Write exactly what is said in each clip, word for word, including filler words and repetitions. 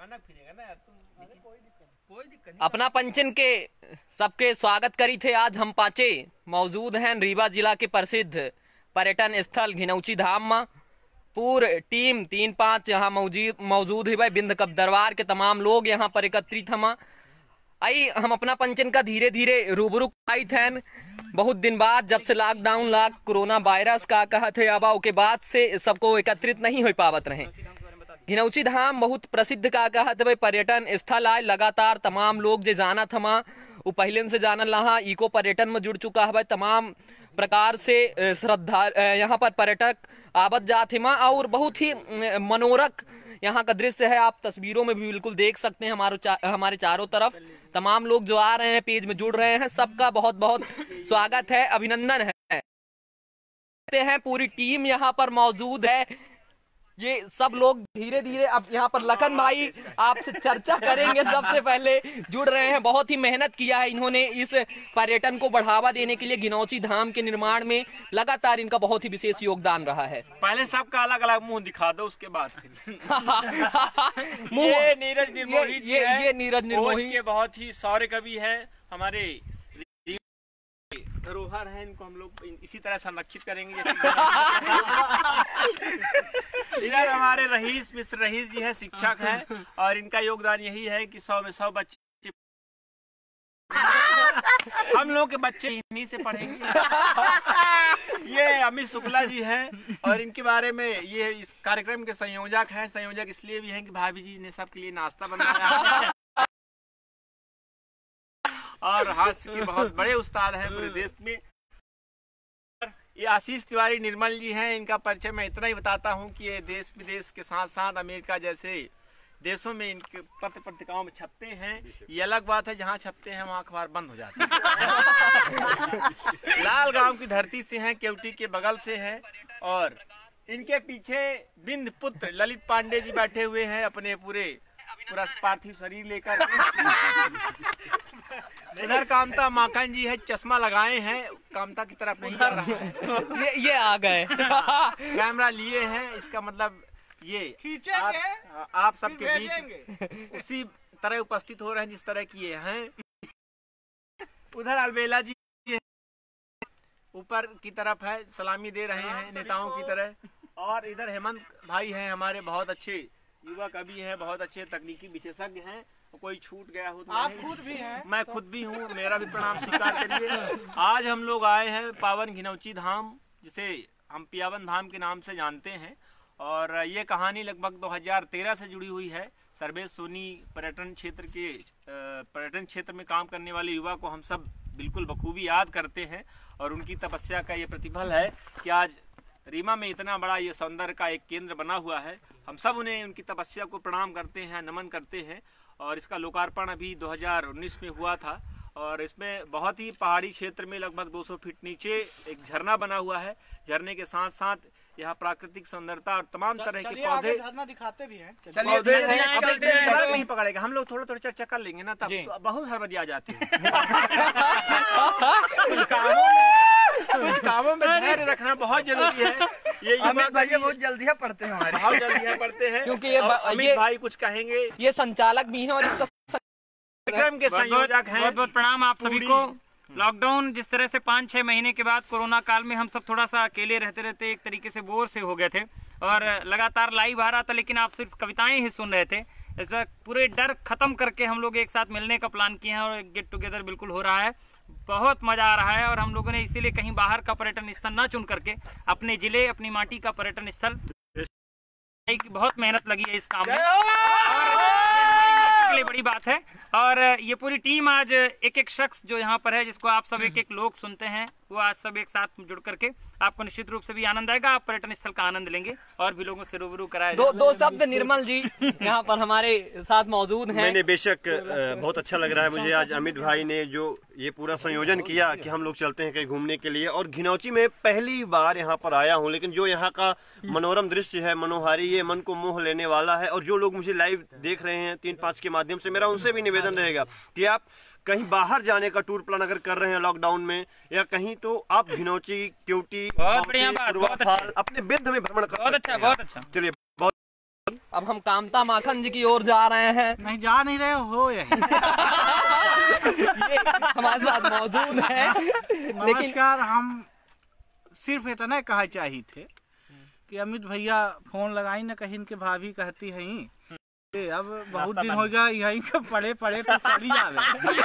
अचानक फिरेगा ना यार तुम, कोई दिक्कत कोई दिक्कत अपना पंचन के सबके स्वागत करी थे। आज हम पांचे मौजूद हैं रीवा जिला के प्रसिद्ध पर्यटन स्थल घिनौची धाम में। पूर टीम तीन पांच यहाँ मौजूद मौजूद है भाई। बिंद कब दरबार के तमाम लोग यहाँ पर एकत्रित हम आई। हम अपना पंचन का धीरे धीरे रूबरू आई थे। बहुत दिन बाद जब से लॉकडाउन लाग कोरोना वायरस का कहत है अब के बाद से सबको एकत्रित नहीं हो पावत रहे। घिनौची धाम बहुत प्रसिद्ध का कहत भाई पर्यटन स्थल आए। लगातार तमाम लोग जो जाना थमा वो पहले से जानल रहा। इको पर्यटन में जुड़ चुका है भाई। तमाम प्रकार से श्रद्धा यहाँ पर पर्यटक आवत जात हिमा और बहुत ही मनोरक यहाँ का दृश्य है। आप तस्वीरों में भी बिल्कुल देख सकते हैं। हमारे चा, हमारे चारों तरफ तमाम लोग जो आ रहे हैं पेज में जुड़ रहे हैं, सबका बहुत बहुत स्वागत है, अभिनंदन है। पूरी टीम यहाँ पर मौजूद है। ये सब लोग धीरे धीरे अब यहाँ पर लखन भाई आपसे चर्चा करेंगे। सबसे पहले जुड़ रहे हैं। बहुत ही मेहनत किया है इन्होंने इस पर्यटन को बढ़ावा देने के लिए। घिनौची धाम के निर्माण में लगातार इनका बहुत ही विशेष योगदान रहा है। पहले सबका अलग अलग मुंह दिखा दो, उसके बाद मुंह ये नीरज निर्मोही ये, ये, ये नीरज निर्मोही के बहुत ही सौर्य कवि है। हमारे धरोहर है, इनको हम लोग इसी तरह संरक्षित करेंगे। इधर हमारे रहीस मिश्र रहीस जी है, शिक्षक हैं और इनका योगदान यही है कि सौ में सौ बच्चे हम लोग के बच्चे इन्हीं से पढ़ेंगे। ये अमित शुक्ला जी हैं और इनके बारे में ये इस कार्यक्रम के संयोजक हैं। संयोजक इसलिए भी हैं कि भाभी जी ने सबके लिए नाश्ता बनाया और हास्य के बहुत बड़े उस्ताद हैं पूरे देश में। ये आशीष तिवारी निर्मल जी हैं। इनका परिचय मैं इतना ही बताता हूं कि ये देश विदेश के साथ साथ अमेरिका जैसे देशों में इनके पत्र पत्रिकाओं में छपते हैं। ये अलग बात है, जहां छपते हैं वहां अखबार बंद हो जाते हैं। लाल गांव की धरती से हैं, केवटी के बगल से हैं और इनके पीछे बिंद पुत्र ललित पांडे जी बैठे हुए हैं अपने पूरे पूरा पार्थिव शरीर लेकर। इधर कामता माखन जी है, चश्मा लगाए हैं, कामता की तरफ नहीं जा रहा है। ये ये आ गए कैमरा लिए हैं, इसका मतलब ये आप, आप सबके बीच उसी तरह उपस्थित हो रहे हैं जिस तरह की ये हैं। उधर अलबेला जी ऊपर की तरफ है, सलामी दे रहे हैं नेताओं की तरह। और इधर हेमंत भाई हैं हमारे, बहुत अच्छे युवा कवि हैं, बहुत अच्छे तकनीकी विशेषज्ञ हैं। कोई छूट गया हो तो आप खुद भी हैं? मैं खुद भी हूँ, मेरा भी प्रणाम स्वीकार करिए। आज हम लोग आए हैं पावन घिनौची धाम, जिसे हम पियावन धाम के नाम से जानते हैं। और ये कहानी लगभग दो हज़ार तेरह से जुड़ी हुई है। सर्वेश सोनी पर्यटन क्षेत्र के पर्यटन क्षेत्र में काम करने वाले युवा को हम सब बिल्कुल बखूबी याद करते हैं और उनकी तपस्या का ये प्रतिफल है कि आज रीवा में इतना बड़ा ये सौंदर्य का एक केंद्र बना हुआ है। हम सब उन्हें उनकी तपस्या को प्रणाम करते हैं, नमन करते हैं। और इसका लोकार्पण अभी दो हज़ार उन्नीस में हुआ था और इसमें बहुत ही पहाड़ी क्षेत्र में लगभग दो सौ फीट नीचे एक झरना बना हुआ है। झरने के साथ साथ यहाँ प्राकृतिक सुंदरता और तमाम तरह के पौधे झरना दिखाते भी हैं। पौधे नहीं पकड़ेगा, हम लोग थोड़ा थोड़ा चर्चा कर लेंगे ना, तब तो बहुत हड़बड़ी आ जाती है। कुछ कामों में कुछ कामों में धैर्य रखना बहुत जरूरी है। ये भैया बहुत जल्दी है पढ़ते हैं, हमारे बहुत जल्दी पढ़ते हैं क्योंकि ये अमित भाई कुछ कहेंगे। ये संचालक भी हैं और इसका कार्यक्रम के संयोजक हैं। बहुत बहुत प्रणाम आप सभी को। लॉकडाउन जिस तरह से पाँच छह महीने के बाद कोरोना काल में हम सब थोड़ा सा अकेले रहते रहते एक तरीके से बोर से हो गए थे और लगातार लाइव आ रहा था, लेकिन आप सिर्फ कविताएं ही सुन रहे थे। इस बार पूरे डर खत्म करके हम लोग एक साथ मिलने का प्लान किए हैं और गेट टुगेदर बिल्कुल हो रहा है। बहुत मजा आ रहा है और हम लोगों ने इसीलिए कहीं बाहर का पर्यटन स्थल न चुन करके अपने जिले अपनी माटी का पर्यटन स्थल, बहुत मेहनत लगी है इस काम में के लिए बड़ी बात है। और ये पूरी टीम आज एक एक शख्स जो यहाँ पर है, जिसको आप सब एक एक लोग सुनते हैं, वो आज सब एक साथ जुड़ करके आपको निश्चित रूप से भी आनंद आएगा। आप पर्यटन स्थल का आनंद लेंगे और भी लोगों से रूबरू कराए। दो दो शब्द निर्मल जी यहाँ पर हमारे साथ मौजूद हैं। मैंने बेशक बहुत अच्छा लग रहा है मुझे आज अमित भाई ने जो ये पूरा संयोजन किया कि हम लोग चलते हैं कहीं घूमने के लिए। और घिनौची में पहली बार यहाँ पर आया हूँ, लेकिन जो यहाँ का मनोरम दृश्य है, मनोहारी, ये मन को मोह लेने वाला है। और जो लोग मुझे लाइव देख रहे हैं तीन पाँच के माध्यम से, मेरा उनसे भी निवेदन रहेगा कि आप कहीं बाहर जाने का टूर प्लान अगर कर रहे हैं लॉकडाउन में या कहीं, तो आप घिनौची, केवटी, बहुत बढ़िया बात, बहुत अच्छा, अपने विरुद्ध में भ्रमण कर। बहुत अच्छा, बहुत अच्छा। चलिए बहुत अब हम कामता माखन जी की ओर जा रहे हैं। नहीं जा नहीं रहे हो यही। ये हमारे साथ मौजूद है। लेकिन नमस्कार, हम सिर्फ इतना कहा चाहिए थे कि अमित भैया फोन लगाई न कहीं इनके भाभी कहती है ही अब बहुत दिन हो गया यहीं के पड़े पड़े तो चली जावे।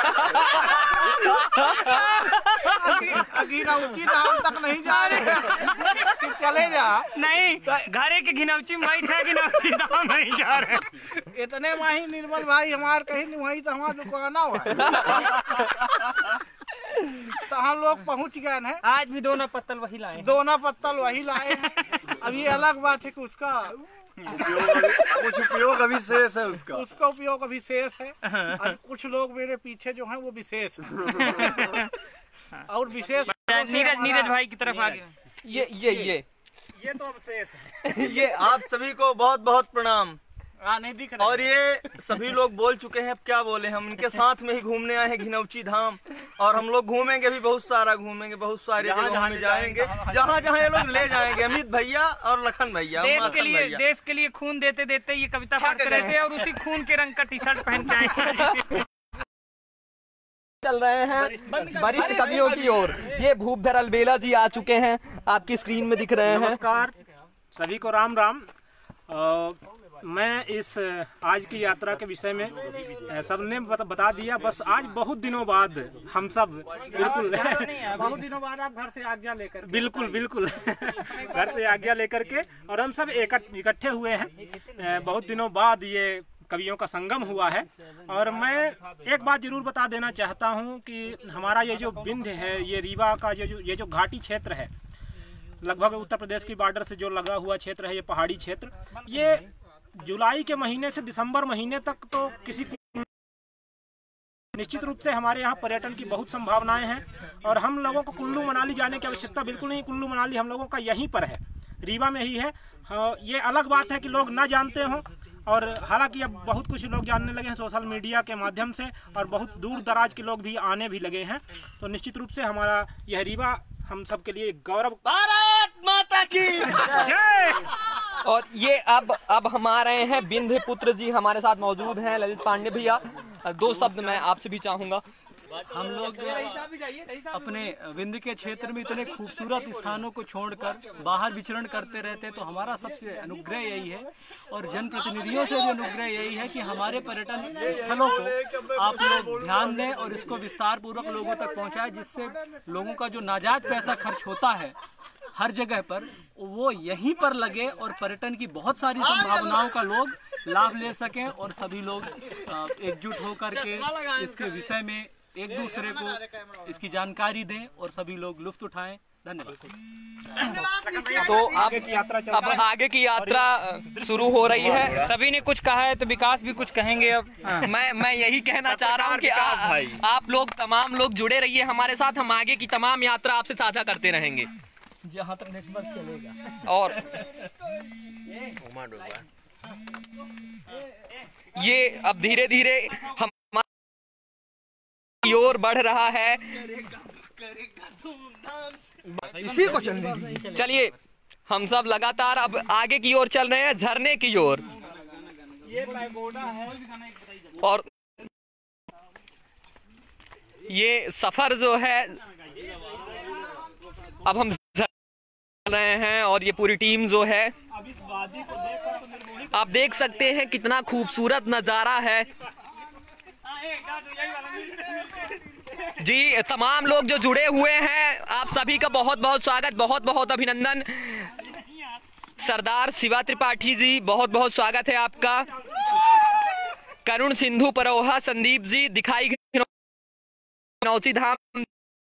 अगी नौची नाम तक नहीं जा रहे, चले जा। नहीं, घरे के घिनौची बैठ है, घिनौची दाम नहीं जा रहे। इतने माही निर्मल भाई हमार कहीं नहीं वही तो हमारा दुकाना हुआ तो हम लोग पहुंच गए हैं। आज भी दोनों पत्तल वही लाए, दोनों पत्तल वही लाए हैं। अब ये अलग बात है कि उसका कुछ उपयोग अभी शेष है, उसका उसका उपयोग अभी शेष है। और कुछ लोग मेरे पीछे जो हैं वो विशेष हैं। और विशेष नीरज नीरज भाई की तरफ आगे। ये ये ये ये तो अब शेष है। ये आप सभी को बहुत बहुत प्रणाम। हाँ, नहीं दिख रहा। और ये सभी लोग बोल चुके हैं, अब क्या बोले, हम इनके साथ में ही घूमने आए हैं घिनौची धाम। और हम लोग घूमेंगे भी, बहुत सारा घूमेंगे, बहुत सारे जगहों में जाएंगे, जहाँ जहाँ ये लोग ले जाएंगे। अमित भैया और लखन भैया, देश माखन के लिए भैया। देश के लिए खून देते देते ये कविता पढ़ते रहते हैं और उसी खून के रंग का टी शर्ट पहन के आए। चल रहे हैं वरिष्ठ कवियों की ओर। ये भूपधर अलबेला जी आ चुके हैं, आपकी स्क्रीन में दिख रहे हैं। नमस्कार, सभी को राम राम। आ, मैं इस आज की यात्रा के विषय में सबने बता दिया। बस आज बहुत दिनों बाद हम सब बिल्कुल बहुत दिनों बाद आप घर से आज्ञा लेकर बिल्कुल बिल्कुल घर से आज्ञा लेकर के और हम सब इकट्ठे हुए हैं। बहुत दिनों बाद ये कवियों का संगम हुआ है। और मैं एक बात जरूर बता देना चाहता हूँ कि हमारा ये जो विंध्य है, ये रीवा का ये जो ये जो घाटी क्षेत्र है, लगभग उत्तर प्रदेश की बॉर्डर से जो लगा हुआ क्षेत्र है, ये पहाड़ी क्षेत्र, ये जुलाई के महीने से दिसंबर महीने तक तो किसी निश्चित रूप से हमारे यहाँ पर्यटन की बहुत संभावनाएं हैं। और हम लोगों को कुल्लू मनाली जाने की आवश्यकता बिल्कुल नहीं। कुल्लू मनाली हम लोगों का यहीं पर है, रीवा में ही है। ये अलग बात है कि लोग ना जानते हों, और हालांकि अब बहुत कुछ लोग जानने लगे हैं सोशल मीडिया के माध्यम से, और बहुत दूर दराज के लोग भी आने भी लगे हैं। तो निश्चित रूप से हमारा यह रीवा हम सब के लिए गौरव। भारत माता की जय। और ये अब अब हमारे हैं विंध्य पुत्र जी हमारे साथ मौजूद हैं, ललित पांडे भैया। दो शब्द मैं आपसे भी चाहूंगा। हम लोग अपने विंध्य के क्षेत्र में इतने खूबसूरत स्थानों को छोड़कर बाहर विचरण करते रहते हैं, तो हमारा सबसे अनुग्रह यही है और जनप्रतिनिधियों से भी अनुग्रह यही है कि हमारे पर्यटन स्थलों को आप लोग ध्यान दें और इसको विस्तार पूर्वक लोगों तक पहुंचाएं, जिससे लोगों का जो नाजायज पैसा खर्च होता है हर जगह पर, वो यहीं पर लगे और पर्यटन की बहुत सारी संभावनाओं का लोग लाभ ले सकें और सभी लोग एकजुट होकर के इसके विषय में एक दूसरे को इसकी जानकारी दें और सभी लोग लुत्फ उठाएं। धन्यवाद। तो अब अब आगे की यात्रा शुरू हो रही है। सभी ने कुछ कहा है तो विकास भी कुछ कहेंगे। अब मैं मैं यही कहना चाह रहा हूँ कि आ, आप लोग तमाम लोग जुड़े रहिए हमारे साथ। हम आगे की तमाम यात्रा आपसे साझा करते रहेंगे जहाँ तक नेटवर्क चलेगा। और ये अब धीरे धीरे हम की ओर बढ़ रहा है। इसी को चलने चलिए हम सब लगातार अब आगे की ओर चल रहे हैं, झरने की ओर। और ये सफर जो है अब हम चल रहे हैं और ये पूरी टीम जो है, आप देख सकते हैं कितना खूबसूरत नजारा है जी। तमाम लोग जो जुड़े हुए हैं, आप सभी का बहुत बहुत स्वागत, बहुत बहुत अभिनंदन। सरदार शिवा त्रिपाठी जी, बहुत बहुत स्वागत है आपका। करुण सिंधु परोहा संदीप जी, दिखाई घिनौची धाम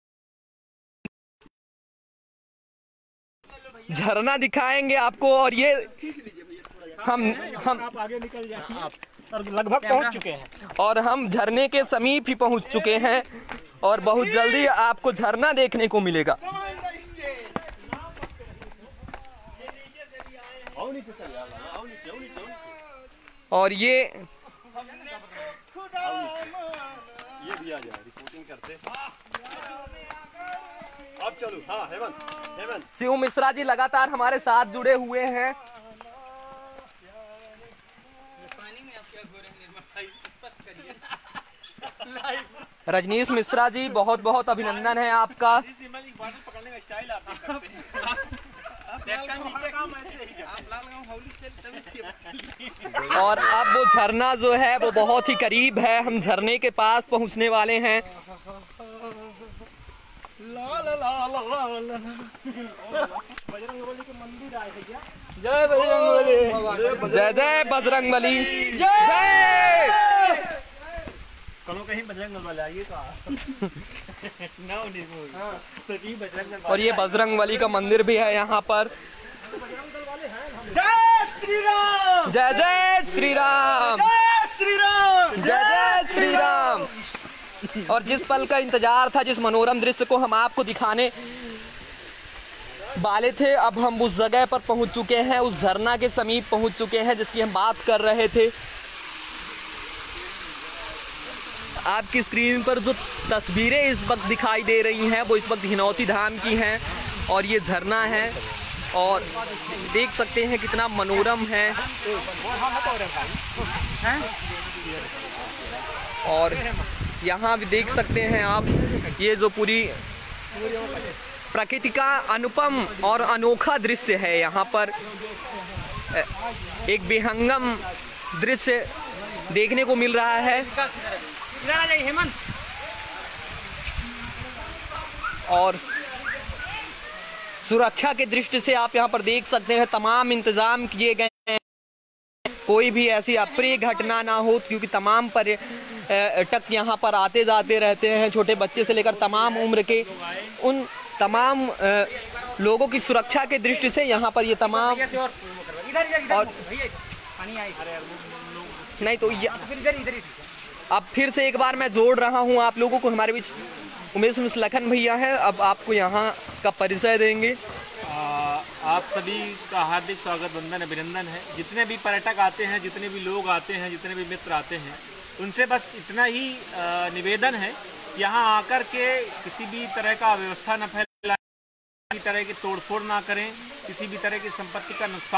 झरना दिखाएंगे आपको। और ये हम हम आप आगे निकल जाइए और लगभग पहुंच चुके हैं और हम झरने के समीप ही पहुंच चुके हैं और बहुत जल्दी आपको झरना देखने को मिलेगा। और ये ये भी आ जाए रिपोर्टिंग करते। अब चलो। हाँ, हेमंत हेमंत शिव मिश्रा जी लगातार हमारे साथ जुड़े हुए हैं। रजनीश मिश्रा जी, बहुत बहुत अभिनंदन है आपका। पकड़ने का स्टाइल आप देख सकते हैं। और अब वो झरना जो है वो बहुत ही करीब है, हम झरने के पास पहुंचने वाले हैं। जय बजरंगबली, जय जय बजरंगबली, जय। कहीं कहीं बजरंग वाला आइए तो और ये बजरंगबली का मंदिर भी है यहाँ पर। जय श्री राम, जय जय श्री राम, जय श्री राम, जय जय श्री राम। और जिस पल का इंतजार था, जिस मनोरम दृश्य को हम आपको दिखाने वाले थे, अब हम उस जगह पर पहुंच चुके हैं, उस झरना के समीप पहुंच चुके हैं जिसकी हम बात कर रहे थे। आपकी स्क्रीन पर जो तस्वीरें इस वक्त दिखाई दे रही हैं वो इस वक्त हिनौती धाम की हैं और ये झरना है और देख सकते हैं कितना मनोरम है। और यहाँ भी देख सकते हैं आप, ये जो पूरी प्रकृति का अनुपम और अनोखा दृश्य है। यहाँ पर एक विहंगम दृश्य देखने को मिल रहा है और सुरक्षा के दृष्टि से आप यहाँ पर देख सकते हैं तमाम इंतजाम किए गए हैं, कोई भी ऐसी अप्रिय घटना ना हो, क्योंकि तमाम पर्यटक यहाँ पर आते जाते रहते हैं, छोटे बच्चे से लेकर तमाम उम्र के। उन तमाम लोगों की सुरक्षा के दृष्टि से यहाँ पर ये तमाम और नहीं तो अब फिर से एक बार मैं जोड़ रहा हूँ आप लोगों को, हमारे बीच उमेश लखन भैया हैं, अब आपको यहाँ का परिचय देंगे। आ, आप सभी का हार्दिक स्वागत, वंदन, अभिनंदन है। जितने भी पर्यटक आते हैं, जितने भी लोग आते हैं, जितने भी मित्र आते हैं, उनसे बस इतना ही आ, निवेदन है, यहाँ आकर के किसी भी तरह का अव्यवस्था न फैलाएं, किसी तरह की तोड़फोड़ ना करें, किसी भी तरह की संपत्ति का नुकसान।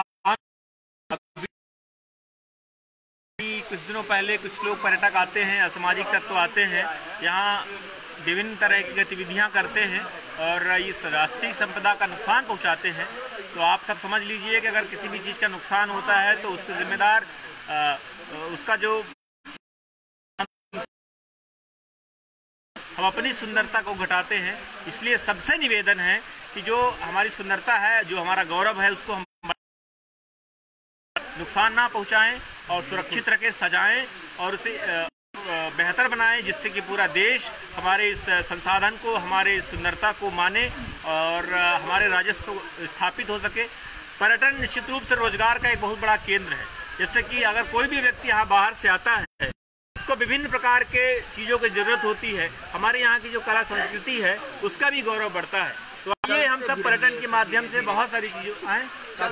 कुछ दिनों पहले कुछ लोग पर्यटक आते हैं, असामाजिक तत्व आते हैं, यहाँ विभिन्न तरह की गतिविधियाँ करते हैं और इस राष्ट्रीय संपदा का नुकसान पहुँचाते हैं। तो आप सब समझ लीजिए कि अगर किसी भी चीज़ का नुकसान होता है तो उसके जिम्मेदार आ, उसका जो हम अपनी सुंदरता को घटाते हैं। इसलिए सबसे निवेदन है कि जो हमारी सुंदरता है, जो हमारा गौरव है, उसको हम नुकसान ना पहुंचाएं और सुरक्षित रखें, सजाएं और उसे बेहतर बनाएं, जिससे कि पूरा देश हमारे इस संसाधन को, हमारे इस सुंदरता को माने और हमारे राजस्व स्थापित हो सके। पर्यटन निश्चित रूप से रोजगार का एक बहुत बड़ा केंद्र है। जैसे कि अगर कोई भी व्यक्ति यहाँ बाहर से आता है, उसको विभिन्न प्रकार के चीज़ों की ज़रूरत होती है। हमारे यहाँ की जो कला संस्कृति है उसका भी गौरव बढ़ता है। तो ये हम सब पर्यटन के माध्यम से बहुत सारी चीज़ों आए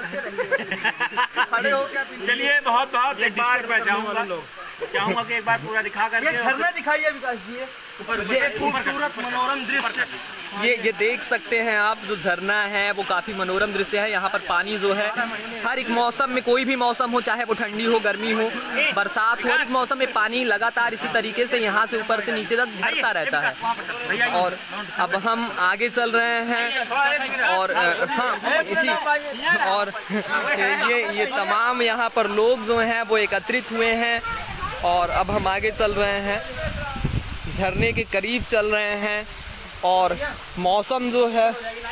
चलिए बहुत बहुत एक बार मैं चाहूँगा चाहूँगा कि एक बार पूरा दिखा करके झरना दिखाइए विकास जी, खूबसूरत मनोरम दृश्य। ये ये देख सकते हैं आप, जो झरना है वो काफी मनोरम दृश्य है। यहाँ पर पानी जो है हर एक मौसम में, कोई भी मौसम हो, चाहे वो ठंडी हो, गर्मी हो, बरसात हो, हर एक मौसम में पानी लगातार इसी तरीके से यहाँ से ऊपर से नीचे तक झरता रहता है। और अब हम आगे चल रहे हैं और हाँ इसी और ये ये तमाम यहाँ पर लोग जो हैं वो एकत्रित हुए हैं और अब हम आगे चल रहे हैं, झरने के करीब चल रहे हैं और मौसम जो है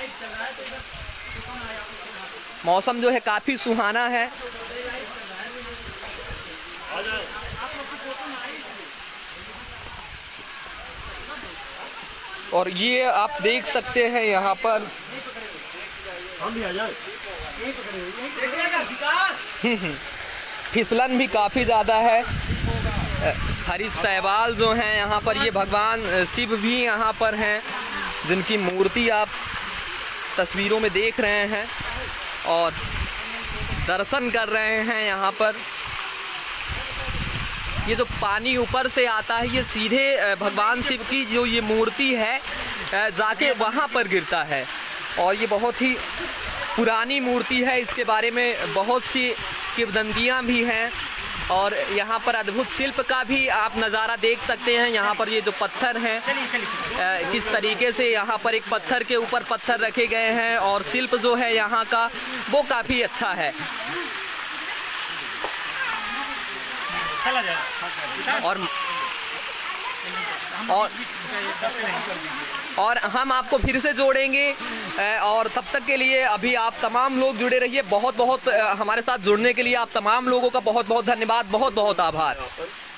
मौसम जो है काफी सुहाना है। और ये आप देख सकते हैं यहाँ पर फिसलन भी काफी ज्यादा है। हरी शैवाल जो हैं यहाँ पर, ये भगवान शिव भी यहाँ पर हैं, जिनकी मूर्ति आप तस्वीरों में देख रहे हैं और दर्शन कर रहे हैं यहाँ पर। ये जो पानी ऊपर से आता है, ये सीधे भगवान शिव की जो ये मूर्ति है जाके वहाँ पर गिरता है और ये बहुत ही पुरानी मूर्ति है। इसके बारे में बहुत सी किंवदंतियाँ भी हैं और यहाँ पर अद्भुत शिल्प का भी आप नज़ारा देख सकते हैं। यहाँ पर ये जो पत्थर हैं अ, किस तरीके से यहाँ पर एक पत्थर के ऊपर पत्थर रखे गए हैं और शिल्प जो है यहाँ का वो काफ़ी अच्छा है। और और और हम आपको फिर से जोड़ेंगे और तब तक के लिए अभी आप तमाम लोग जुड़े रहिए। बहुत बहुत हमारे साथ जुड़ने के लिए आप तमाम लोगों का बहुत बहुत धन्यवाद, बहुत बहुत आभार।